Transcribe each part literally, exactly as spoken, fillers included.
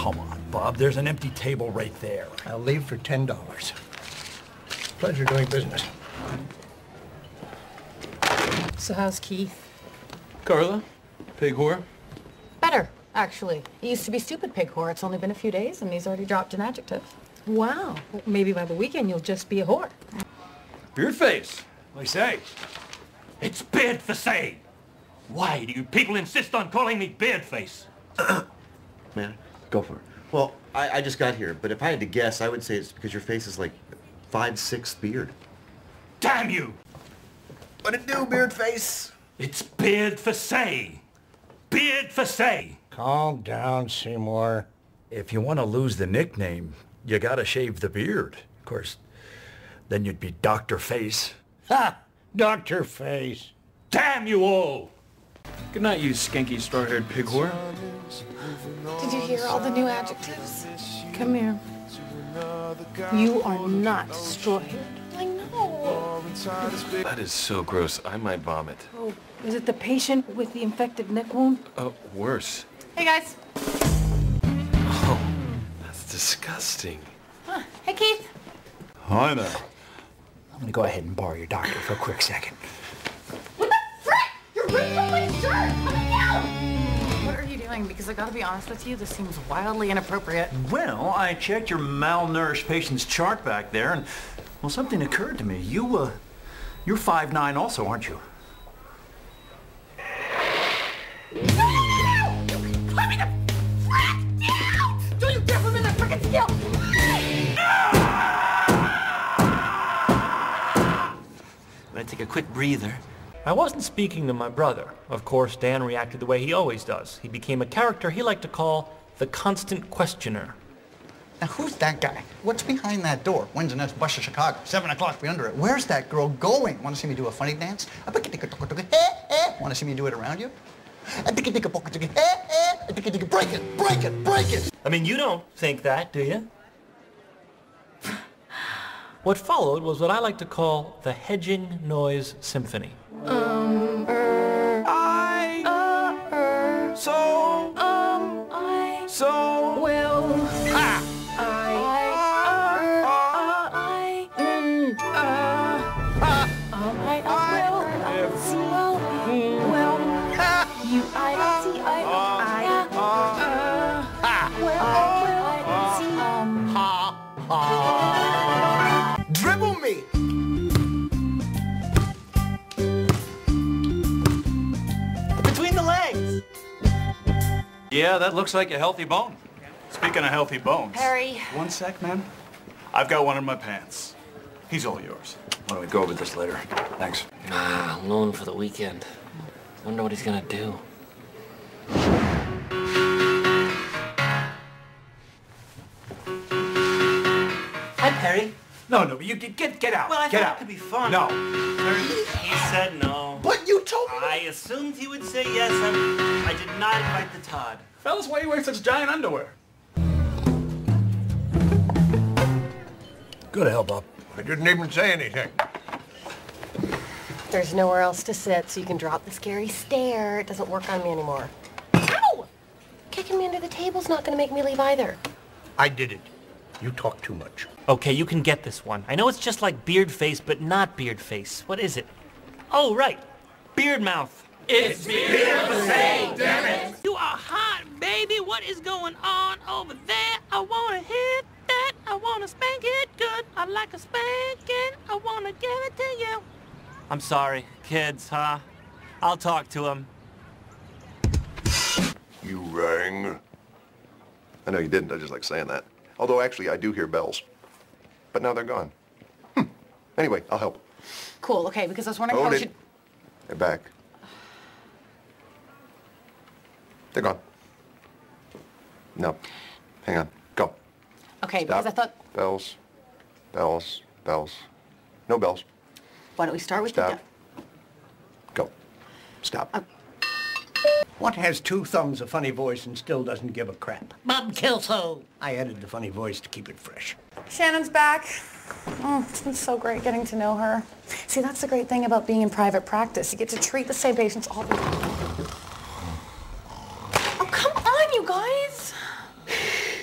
come on, Bob. There's an empty table right there. I'll leave for ten dollars. Pleasure doing business. So how's Keith? Carla? Pig whore? Better, actually. He used to be stupid pig whore. It's only been a few days, and he's already dropped an adjective. Wow. Well, maybe by the weekend you'll just be a whore. Beard face. I say, it's Beardface. Why do you people insist on calling me Beardface? Man, go for it. Well, I, I just got here, but if I had to guess, I would say it's because your face is like five-sixths beard. Damn you! What it do, beard face? It's Beardface. Beardface. Calm down, Seymour. If you want to lose the nickname, you gotta shave the beard. Of course, then you'd be Doctor Face. Ha! Doctor Face. Damn you all! Good night, you skanky, straw-haired pig whore. Did you hear all the new adjectives? Come here. You are not straw-haired. I know. That is so gross. I might vomit. Oh, is it the patient with the infected neck wound? Oh, worse. Hey, guys. Oh, that's disgusting. Huh. Hey, Keith. Hi there. I'm gonna go ahead and borrow your doctor for a quick second. What the frick? You're ripping off my shirt! Put it down! What are you doing? Because I gotta be honest with you, this seems wildly inappropriate. Well, I checked your malnourished patient's chart back there, and, well, something occurred to me. You, uh, you're five nine also, aren't you? No, no, no, no! You put me the frick down! Don't you dare put me in that frickin' skill! I'm gonna take a quick breather. I wasn't speaking to my brother. Of course, Dan reacted the way he always does. He became a character he liked to call the constant questioner. Now, who's that guy? What's behind that door? When's the next bus to Chicago? Seven o'clock, be under it. Where's that girl going? Want to see me do a funny dance? Want to see me do it around you? Break it, break it, break it! I mean, you don't think that, do you? What followed was what I like to call the hedging noise symphony. Um, er, I, uh, er, so, um, I, so, well, ha! I, uh, uh, I, mm, uh, Ha! I, well, If- see, well, well, you, I, see, I, I, uh, well, well, I, see, um, Ha, ha. Dribble me! Between the legs! Yeah, that looks like a healthy bone. Speaking of healthy bones. Harry. One sec, man. I've got one in my pants. He's all yours. Why don't we go over this later? Thanks. Ah, alone for the weekend. Wonder what he's gonna do. Hi, Perry. No, no, you get get, get out. Well, I get thought out. it could be fun. No. He said no. But you told me. I assumed he would say yes. I, I did not invite the Todd. Fellas, why you wearing such giant underwear? Good help, Bob. I didn't even say anything. There's nowhere else to sit, so you can drop the scary stare. It doesn't work on me anymore. Ow! Kicking me under the table's not gonna make me leave either. I did it. You talk too much. Okay, you can get this one. I know it's just like beard face, but not beard face. What is it? Oh, right. Beard mouth. It's Beardface, damn it! You are hot, baby. What is going on over there? I wanna hit that. I wanna spank it good. I like a spanking. I wanna give it to you. I'm sorry. Kids, huh? I'll talk to him. You rang. I know you didn't. I just like saying that. Although, actually, I do hear bells. But now they're gone. Hmm. Anyway, I'll help. Cool, okay, because I was wondering Hold how it. we should... They're back. They're gone. No. Hang on. Go. Okay, Stop. because I thought... Bells. Bells. Bells. No bells. Why don't we start with Stop. the... Go. Stop. Uh, What has two thumbs, a funny voice, and still doesn't give a crap? Bob Kelso. I added the funny voice to keep it fresh. Shannon's back. Oh, it's been so great getting to know her. See, that's the great thing about being in private practice. You get to treat the same patients all the time. Oh, come on, you guys.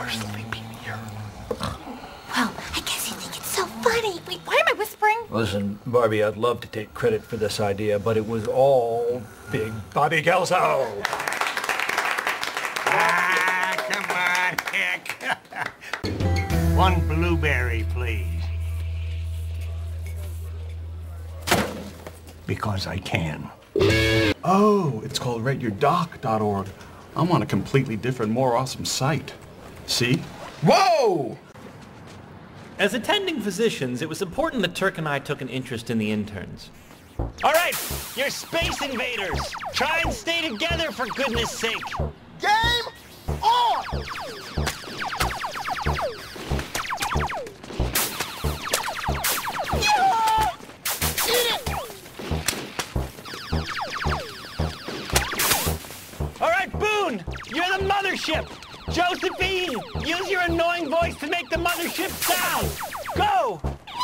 sleeping here. Well, I guess you think it's so funny. Wait, why am I whispering? Listen, Barbie, I'd love to take credit for this idea, but it was all Big Bobby Kelso. Ah, come on, Hick. One blueberry, please. Because I can. Oh, it's called rate your doc dot org. I'm on a completely different, more awesome site. See? Whoa! As attending physicians, it was important that Turk and I took an interest in the interns. All right, you're space invaders. Try and stay together for goodness sake. Game on! Yeah! Eat it! All right, Boone, you're the mothership. Josephine, use your annoying voice to make the mothership sound. Go!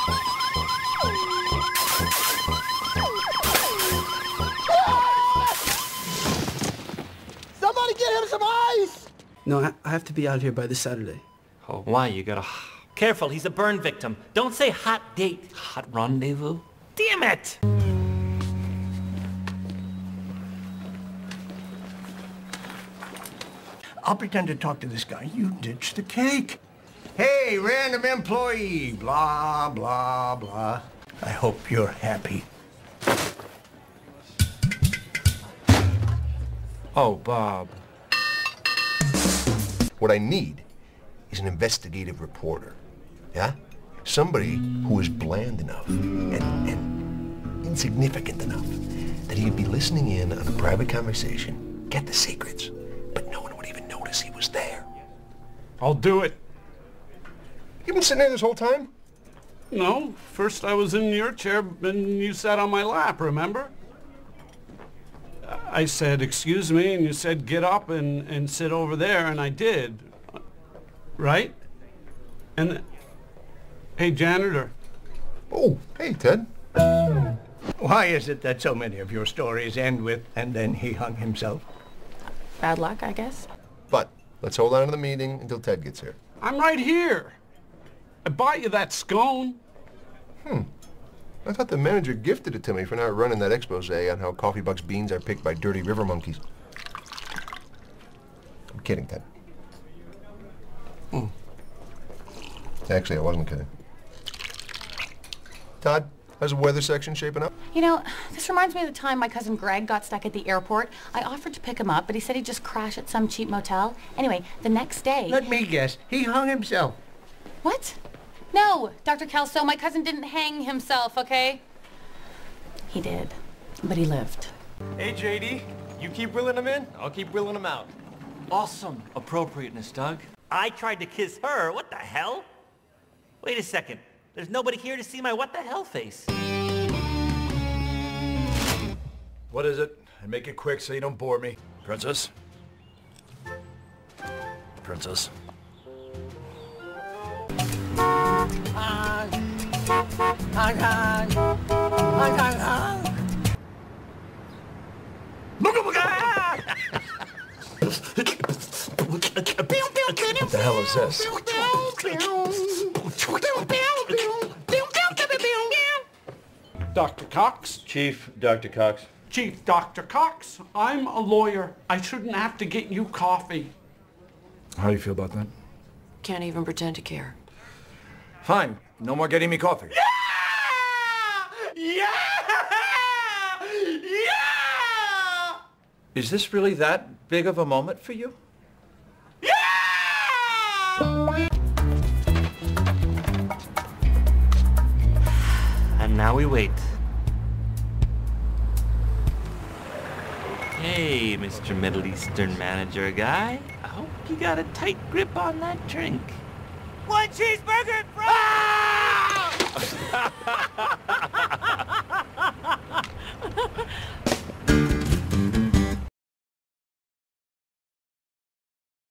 Somebody get him some ice! No, I I have to be out here by this Saturday. Oh, why? You gotta... Careful, he's a burn victim. Don't say hot date. Hot rendezvous? Damn it! I'll pretend to talk to this guy. You ditch the cake. Hey, random employee, blah, blah, blah. I hope you're happy. Oh, Bob. What I need is an investigative reporter, yeah? Somebody who is bland enough and, and insignificant enough that he'd be listening in on a private conversation, get the secrets, but no one would even notice he was there. I'll do it. You've been sitting there this whole time? No, first I was in your chair and you sat on my lap, remember? I said, excuse me, and you said, get up and, and sit over there, and I did. Right? And, hey, janitor. Oh, hey, Ted. Why is it that so many of your stories end with, and then he hung himself? Bad luck, I guess. But let's hold on to the meeting until Ted gets here. I'm right here. I bought you that scone. Hmm. I thought the manager gifted it to me for not running that expose on how Coffee Buck's beans are picked by dirty river monkeys. I'm kidding, Ted. Mm. Actually, I wasn't kidding. Todd, how's the weather section shaping up? You know, this reminds me of the time my cousin Greg got stuck at the airport. I offered to pick him up, but he said he'd just crash at some cheap motel. Anyway, the next day... Let me guess. He hung himself. What? No, Doctor Kelso, my cousin didn't hang himself, okay? He did, but he lived. Hey, J D, you keep reeling them in, I'll keep reeling them out. Awesome appropriateness, Doug. I tried to kiss her. What the hell? Wait a second. There's nobody here to see my what the hell face. What is it? And make it quick so you don't bore me. Princess? Princess? What the hell is this? Doctor Cox? Chief, Doctor Cox. Chief Doctor Cox, I'm a lawyer. I shouldn't have to get you coffee. How do you feel about that? Can't even pretend to care. Fine. No more getting me coffee. Yeah! Yeah! Is this really that big of a moment for you? And now we wait. Hey, Mister Middle Eastern manager guy. I hope you got a tight grip on that drink. One cheeseburger, bro!